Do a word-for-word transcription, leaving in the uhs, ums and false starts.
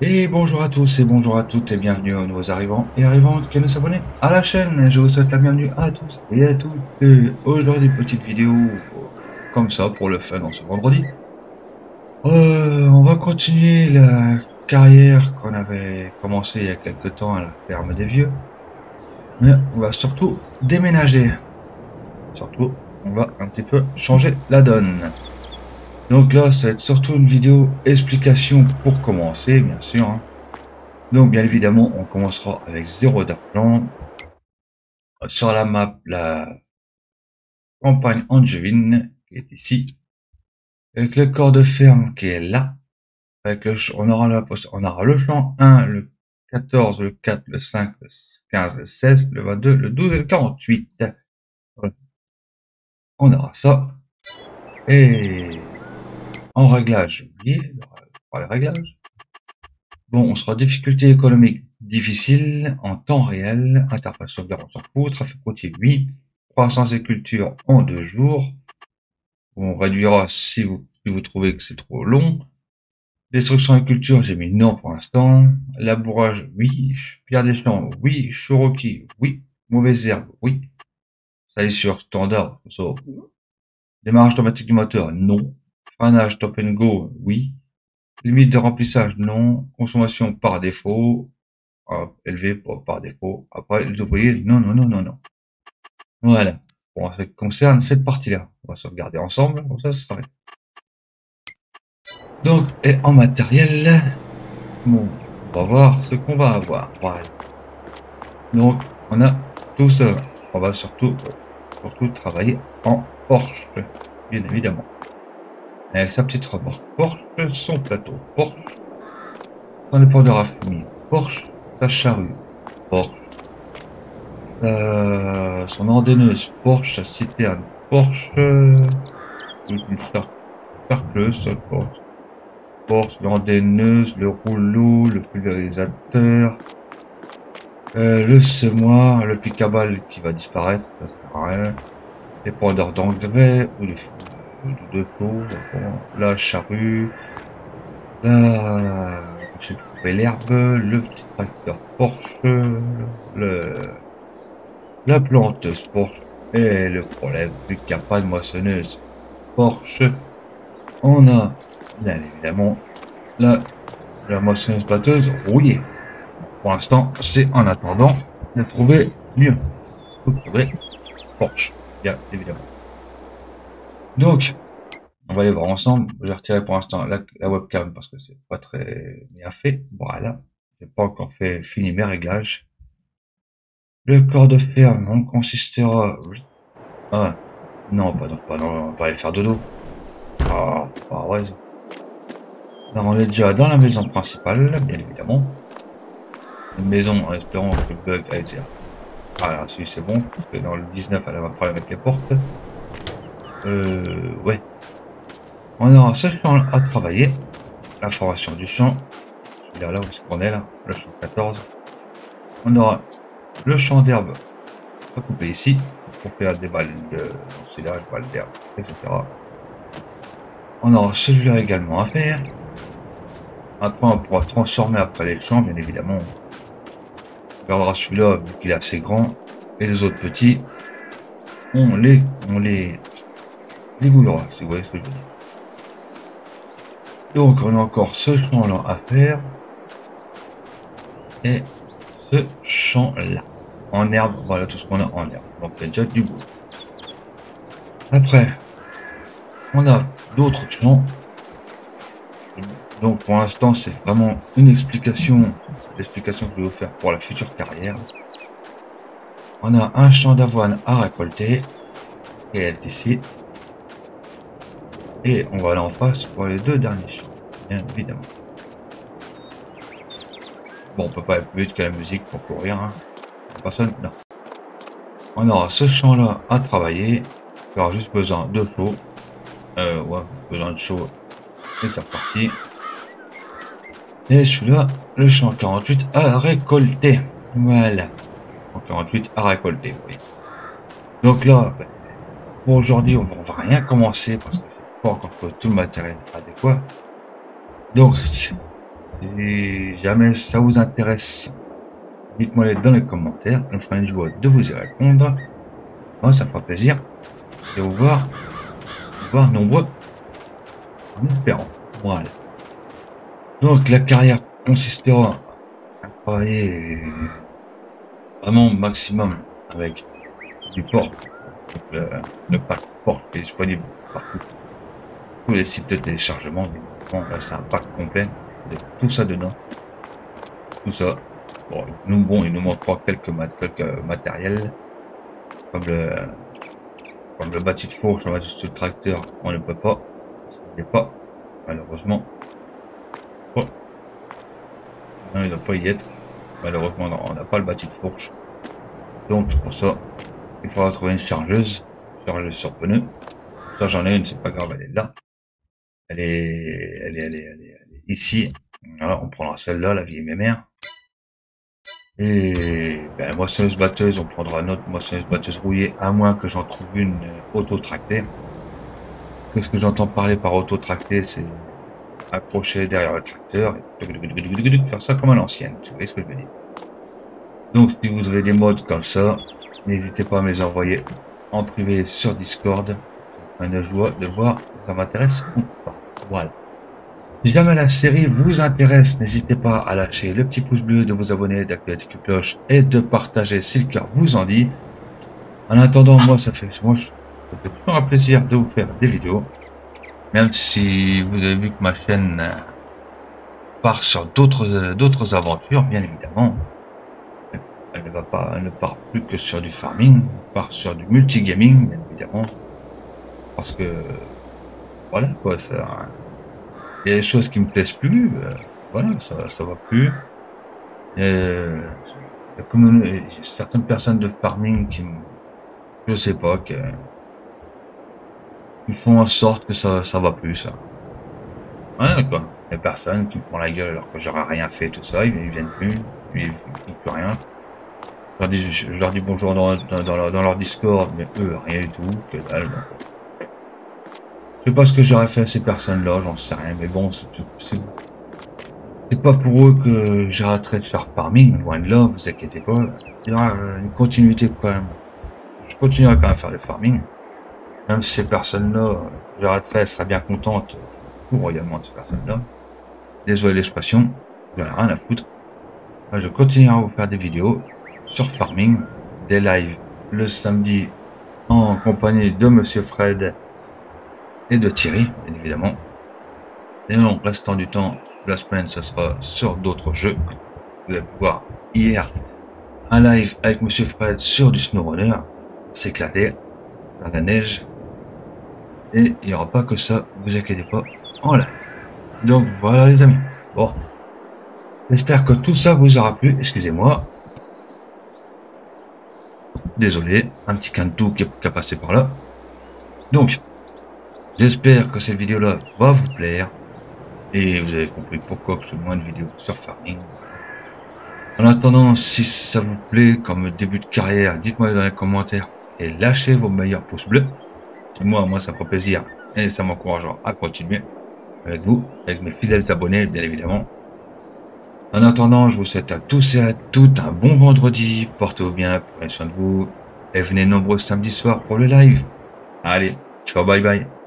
Et bonjour à tous et bonjour à toutes et bienvenue aux nouveaux arrivants et arrivantes qui nous s'abonnent à la chaîne. Je vous souhaite la bienvenue à tous et à toutes. Et aujourd'hui, petite vidéo euh, comme ça pour le fun en ce vendredi. Euh, on va continuer la carrière qu'on avait commencé il y a quelque temps à la ferme des vieux. Mais on va surtout déménager. Surtout, on va un petit peu changer la donne. Donc là, c'est surtout une vidéo explication pour commencer, bien sûr, hein. Donc, bien évidemment, on commencera avec zéro d'argent. Sur la map, la campagne angevine, qui est ici. Avec le corps de ferme qui est là. Avec le, on aura la, on aura le champ un, le quatorze, le quatre, le cinq, le quinze, le seize, le vingt-deux, le douze et le quarante-huit. Voilà. On aura ça. Et en réglage, oui, on les réglages. Bon, on sera difficulté économique difficile en temps réel, interface sauvegarde on s'en fout, trafic routier oui, croissance et culture en deux jours, on réduira si vous, si vous trouvez que c'est trop long, destruction et culture j'ai mis non pour l'instant, labourage oui, pierre des champs oui, Cherokee oui, mauvaise herbe oui, ça est sur standard, so. Démarrage automatique du moteur non, freinage stop and go oui, limite de remplissage non, consommation par défaut, euh, élevé par, par défaut. Après, les ouvriers, non, non, non, non, non. Voilà. Bon, ça concerne cette partie-là. On va sauvegarder ensemble, comme ça, ce sera fait. Donc, et en matériel, bon, on va voir ce qu'on va avoir. Voilà. Donc, on a tout ça. On va surtout, surtout travailler en Porsche, bien évidemment. Avec sa petite remorque Porsche, son plateau Porsche, son épandeur à fumier Porsche, sa charrue Porsche. Euh, son ordonneuse Porsche, sa citerne Porsche, euh, une charcleuse Porsche, Porsche, l'ordonneuse, le rouleau, le pulvérisateur, euh, le semoir, le pic à balles qui va disparaître, ça sert à rien, l'épandeur d'engrais, ou les deux choses, la charrue, la, j'ai trouvé l'herbe, le petit tracteur Porsche, le, la planteuse Porsche. Et le problème, vu qu'il n'y a pas de moissonneuse Porsche, on a, bien évidemment, la, la moissonneuse batteuse rouillée. Pour l'instant, c'est en attendant de trouver mieux. Vous trouver Porsche, bien évidemment. Donc, on va aller voir ensemble. Je vais retirer pour l'instant la, la webcam parce que c'est pas très bien fait. Voilà. J'ai pas encore fait fini mes réglages. Le corps de ferme, on consistera. Ah, non, pas, non, pas, non, on va pas aller faire dodo. Ah, pas ouais. Alors, on est déjà dans la maison principale, bien évidemment. Une maison en espérant que le bug a été. Ah, si c'est bon, parce que dans le dix-neuf, elle avait un problème avec les portes. Euh, ouais. On aura ce champ à travailler. La formation du champ. Celui-là, là où est-ce qu'on est là, le champ quatorze. On aura le champ d'herbe à couper ici pour faire des balles de d'ensilage, balles d'herbe, et cetera. On aura celui-là également à faire. Après, on pourra transformer après les champs, bien évidemment. On gardera celui-là vu qu'il est assez grand. Et les autres petits, on les, on les dégoulera, si vous voyez ce que je veux dire. Donc, on a encore ce champ-là à faire. Et ce champ-là. En herbe, voilà tout ce qu'on a en herbe. Donc, il y a déjà du boulot. Après, on a d'autres champs. Donc, pour l'instant, c'est vraiment une explication, l'explication que je vais vous faire pour la future carrière. On a un champ d'avoine à récolter, et elle est ici. Et on va aller en face pour les deux derniers champs, bien évidemment. Bon, on peut pas être plus vite que la musique pour courir, hein. Personne, non. On aura ce champ-là à travailler. Il y aura juste besoin de chaud. Euh, ouais, besoin de chaud. Et c'est reparti. Et celui-là, le champ quarante-huit à récolter. Voilà. quarante-huit à récolter, oui. Donc là, pour aujourd'hui, on va rien commencer parce que pas encore que tout le matériel adéquat. Donc, Si jamais ça vous intéresse, dites-moi dans les commentaires. On fera une joie de vous y répondre. Moi, ça fera plaisir de vous voir, vous voir nombreux en espérant. Voilà. Donc la carrière consistera à travailler vraiment au maximum avec du port. Le, le pack port est disponible partout. Tous les sites de téléchargement. Bon, là c'est un pack complet. Vous avez tout ça dedans. Tout ça. Bon, nous, bon, il nous manquera quelques, mat quelques matériels. Comme le, comme le bâti de fourche, le bâti de tracteur, on ne peut pas. Il n'est pas, malheureusement. Oh. Non, il ne doit pas y être. Malheureusement, non, on n'a pas le bâti de fourche. Donc, pour ça, il faudra trouver une chargeuse. Chargeuse sur pneu. Ça, j'en ai une, c'est pas grave, elle est là. Elle est, elle est, elle est, elle est, elle est ici. Voilà, on prendra celle-là, la vieille mémère. Et ben, moissonneuse batteuse, on prendra notre moissonneuse batteuse rouillée, à moins que j'en trouve une auto-tractée. Qu'est-ce que j'entends parler par auto-tractée? C'est accrocher derrière le tracteur et faire ça comme à l'ancienne. Tu vois ce que je veux dire? Donc, si vous avez des modes comme ça, n'hésitez pas à me les envoyer en privé sur Discord. Une joie de voir si ça m'intéresse ou pas. Voilà. Si jamais la série vous intéresse, n'hésitez pas à lâcher le petit pouce bleu, de vous abonner, d'activer la petite cloche et de partager si le cœur vous en dit. En attendant, moi, ça fait, moi, ça fait toujours un plaisir de vous faire des vidéos. Même si vous avez vu que ma chaîne part sur d'autres d'autres aventures, bien évidemment. Elle ne va pas, elle ne part plus que sur du farming, elle part sur du multigaming, bien évidemment. Parce que, voilà, quoi, ça, il y a des choses qui me plaisent plus, euh, voilà, ça, ça va plus. Euh, comme euh, certaines personnes de farming qui, je sais pas, qui, qui font en sorte que ça, ça va plus, ça. Ouais, quoi. Les personnes qui me font la gueule alors que j'aurais rien fait, tout ça, ils, ils viennent plus, ils, ils plus rien. Je leur dis, je leur dis bonjour dans, dans, dans, leur, dans leur Discord, mais eux, rien du tout, que dalle. Donc. Je sais pas ce que j'aurais fait à ces personnes-là, j'en sais rien, mais bon, c'est pas pour eux que j'arrêterai de faire farming, loin de là, vous inquiétez pas. Il y aura une continuité quand même. Je continuerai quand même à faire le farming. Même si ces personnes-là, j'arrêterai, elles seraient bien contentes, tout royalement de ces personnes-là. Désolé l'expression, j'en ai rien à foutre. Moi, je continuerai à vous faire des vidéos sur farming, des lives le samedi en compagnie de Monsieur Fred et de Thierry, bien évidemment. Et non, restant du temps, la semaine, ça sera sur d'autres jeux. Vous allez pouvoir hier un live avec Monsieur Fred sur du SnowRunner, s'éclater dans la neige. Et il n'y aura pas que ça, vous inquiétez pas, en live. Donc voilà les amis. Bon, j'espère que tout ça vous aura plu. Excusez-moi. Désolé, un petit cantou qui a passé par là. Donc, j'espère que cette vidéo-là va vous plaire. Et vous avez compris pourquoi que je fais moins de vidéos sur farming. En attendant, si ça vous plaît comme début de carrière, dites-moi dans les commentaires et lâchez vos meilleurs pouces bleus. Moi, moi, ça me fait plaisir et ça m'encouragera à continuer avec vous, avec mes fidèles abonnés, bien évidemment. En attendant, je vous souhaite à tous et à toutes un bon vendredi. Portez-vous bien, prenez soin de vous et venez nombreux samedi soir pour le live. Allez, ciao, bye bye.